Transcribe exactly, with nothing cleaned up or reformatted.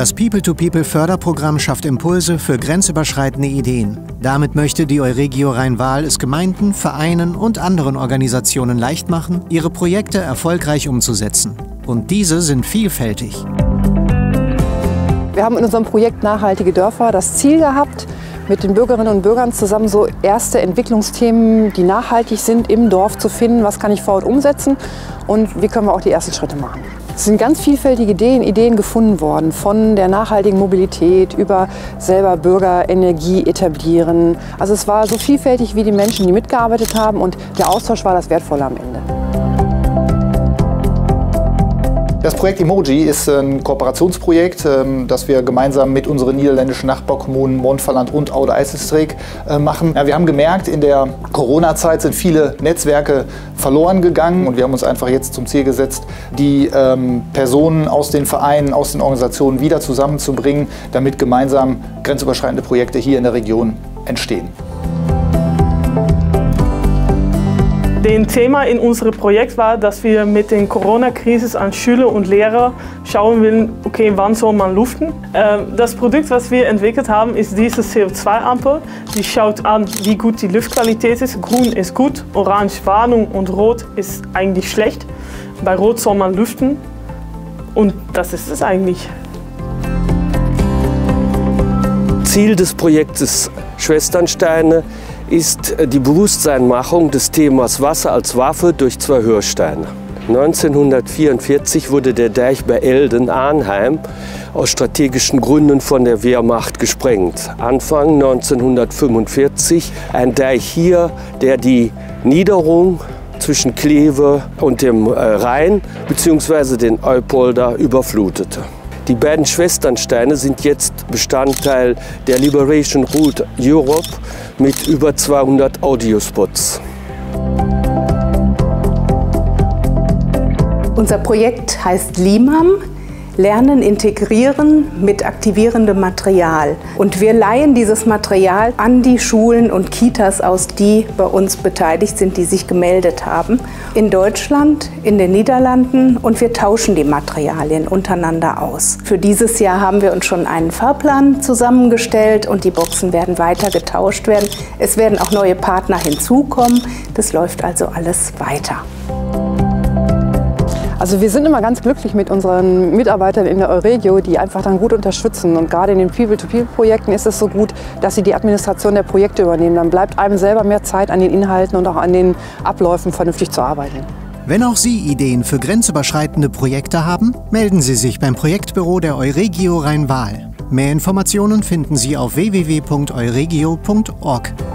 Das People-to-People-Förderprogramm schafft Impulse für grenzüberschreitende Ideen. Damit möchte die Euregio Rhein-Waal es Gemeinden, Vereinen und anderen Organisationen leicht machen, ihre Projekte erfolgreich umzusetzen. Und diese sind vielfältig. Wir haben in unserem Projekt Nachhaltige Dörfer das Ziel gehabt, mit den Bürgerinnen und Bürgern zusammen so erste Entwicklungsthemen, die nachhaltig sind, im Dorf zu finden. Was kann ich vor Ort umsetzen und wie können wir auch die ersten Schritte machen? Es sind ganz vielfältige Ideen, Ideen gefunden worden, von der nachhaltigen Mobilität über selber Bürgerenergie etablieren. Also es war so vielfältig wie die Menschen, die mitgearbeitet haben, und der Austausch war das Wertvolle am Ende. Das Projekt Emoji ist ein Kooperationsprojekt, das wir gemeinsam mit unseren niederländischen Nachbarkommunen Montferland und Oude-IJsselstreek machen. Ja, wir haben gemerkt, in der Corona-Zeit sind viele Netzwerke verloren gegangen und wir haben uns einfach jetzt zum Ziel gesetzt, die ähm, Personen aus den Vereinen, aus den Organisationen wieder zusammenzubringen, damit gemeinsam grenzüberschreitende Projekte hier in der Region entstehen. Das Thema in unserem Projekt war, dass wir mit der Corona-Krise an Schüler und Lehrer schauen wollen, okay, wann soll man luften. Das Produkt, was wir entwickelt haben, ist diese C O zwei Ampel. Die schaut an, wie gut die Luftqualität ist. Grün ist gut, Orange Warnung und Rot ist eigentlich schlecht. Bei Rot soll man lüften und das ist es eigentlich. Ziel des Projektes Schwesternsteine ist die Bewusstseinmachung des Themas Wasser als Waffe durch zwei Hörsteine. neunzehnhundertvierundvierzig wurde der Deich bei Elden-Arnheim aus strategischen Gründen von der Wehrmacht gesprengt. Anfang neunzehnhundertfünfundvierzig ein Deich hier, der die Niederung zwischen Kleve und dem Rhein bzw. den Eupolder überflutete. Die beiden Schwesternsteine sind jetzt Bestandteil der Liberation Route Europe mit über zweihundert Audiospots. Unser Projekt heißt LIMAM, Lernen, Integrieren mit aktivierendem Material. Und wir leihen dieses Material an die Schulen und Kitas aus, die bei uns beteiligt sind, die sich gemeldet haben. In Deutschland, in den Niederlanden, und wir tauschen die Materialien untereinander aus. Für dieses Jahr haben wir uns schon einen Fahrplan zusammengestellt und die Boxen werden weiter getauscht werden. Es werden auch neue Partner hinzukommen. Das läuft also alles weiter. Also wir sind immer ganz glücklich mit unseren Mitarbeitern in der Euregio, die einfach dann gut unterstützen. Und gerade in den People-to-People-Projekten ist es so gut, dass sie die Administration der Projekte übernehmen. Dann bleibt einem selber mehr Zeit, an den Inhalten und auch an den Abläufen vernünftig zu arbeiten. Wenn auch Sie Ideen für grenzüberschreitende Projekte haben, melden Sie sich beim Projektbüro der Euregio Rhein-Waal. Mehr Informationen finden Sie auf w w w punkt euregio punkt org.